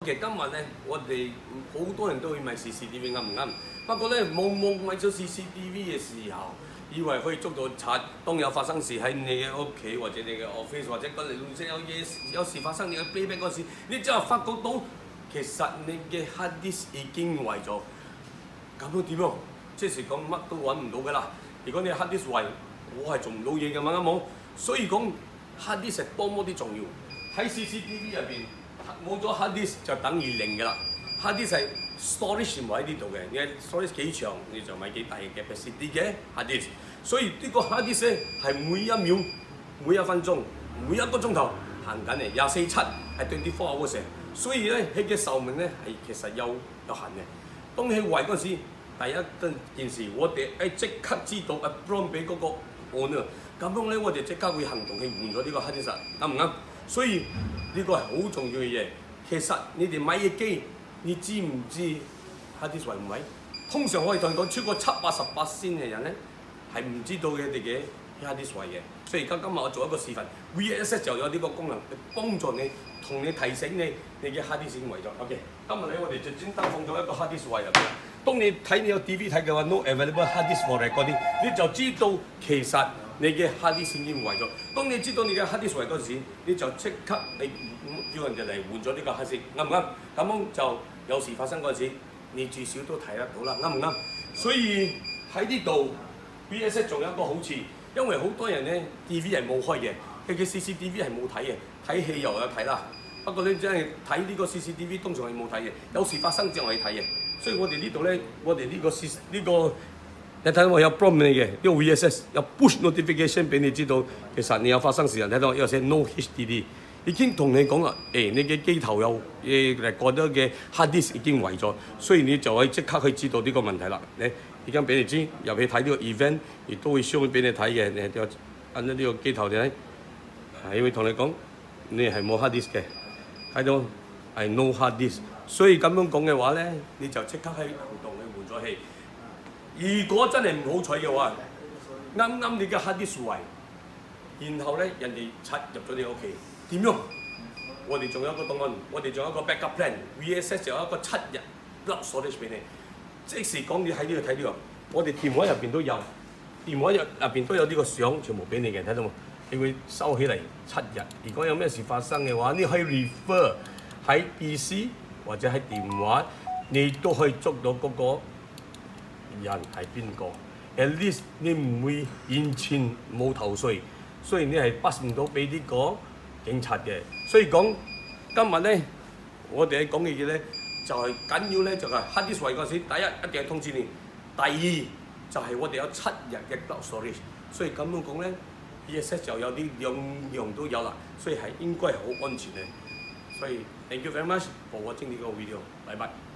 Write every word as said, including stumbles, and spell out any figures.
其實今日咧，我哋好多人都去買 C C T V 啱唔啱？不過咧，冇冇買咗 C C T V 嘅時候，以為可以捉到賊。當有發生事喺你嘅屋企或者你嘅 office 或者嗰嚟亂世有嘢有事發生，你嘅 playback 嗰時，你之後發覺到其實你嘅 hard disk 已經壞咗。咁樣點啊？即係講乜都揾唔到㗎啦。如果你 hard disk 壞，我係做唔到嘢㗎嘛啱冇？所以講 hard disk 係多麼啲重要。喺 C C T V 入邊。冇咗 hard disk 就等於零㗎啦。hard disk 係 storage 唔喺呢度嘅，你 storage 幾長你就買幾大嘅 capacity 嘅 hard disk。所以呢個 hard disk 咧係每一秒、每一分鐘、每一個鐘頭行緊嚟，廿四七係 twenty four hours。所以咧佢嘅壽命咧係其實有有限嘅。當佢壞嗰陣時，第一件事我哋誒即刻知道 upload 俾嗰個 owner，咁樣咧我哋即刻會行動去換咗呢個 hard disk，啱唔啱？所以呢個係好重要嘅嘢。其實你哋買嘅機，你知唔知 hard disk 壞唔壞？通常我哋同你講，超過七八十八先嘅人咧，係唔知道佢哋嘅 hard disk 壞嘅。所以而家今日我做一個示範 ，V S S 就有呢個功能，幫助你，同你提醒你，你嘅 hard disk 已經壞咗。OK， 今日咧我哋就專登放咗一個 hard disk 壞入邊。當你睇你有 D V 睇嘅話 ，no available hard disk for recording，你就知道其實你嘅 hard disk 已經壞咗。當你知道你嘅 hard disk 壞嗰陣時，你就即刻你叫人哋嚟換咗呢個 hard disk，啱唔啱？咁樣就有事發生嗰陣時，你至少都睇得到啦，啱唔啱？所以喺呢度 V S S 仲有一個好處，因為好多人咧 D V 係冇開嘅，佢嘅 C C T V 係冇睇嘅，睇戲又有睇啦。不過你真係睇呢個 C C T V 通常係冇睇嘅，有事發生之後係睇嘅。所以我哋呢度咧，我哋呢個 C 呢個。你睇到我有 prompt 你嘅，呢個 V S S 有 push notification 俾你知道，其實你有發生事人睇到有寫 no H D D， 已經同你講啦，誒、哎、你嘅機頭有誒過咗嘅 hard disk 已經壞咗，所以你就可以即刻去知道呢個問題啦。你已經俾你知，入去睇呢個 event， 亦都會 show 俾你睇嘅。你就按咗呢個機頭你睇，係會同你講你係冇 hard disk 嘅，睇到係 no hard disk， 所以咁樣講嘅話咧，你就即刻去行動去換咗氣。如果真係唔好彩嘅話，啱啱你嘅 hard disk 壞，然後咧人哋插入咗你屋企，點樣？我哋仲有一個檔案，我哋仲有一個 backup plan，V S S 有一個七日 block storage 俾你。即時講你喺呢度睇呢個，我哋電話入邊都有，電話入入邊都有呢個相，全部俾你嘅，睇到冇？你會收起嚟七日。如果有咩事發生嘅話，你可以 refer 喺 P C 或者喺電話，你都可以捉到嗰個人係邊個 ？At least 你唔會完全冇頭緒，雖然你係bắt唔到俾呢個警察嘅。所以講今日咧，我哋講嘅嘢咧，就係、是、緊要咧，就係 hard disk 壞嗰時，第一一定係通知你，第二就係、是、我哋有七日嘅 block storage， 所以咁樣講咧 ，V S S 就有啲兩樣都有啦，所以係應該係好安全嘅。所以 thank you very much for watching 呢個 video，拜拜。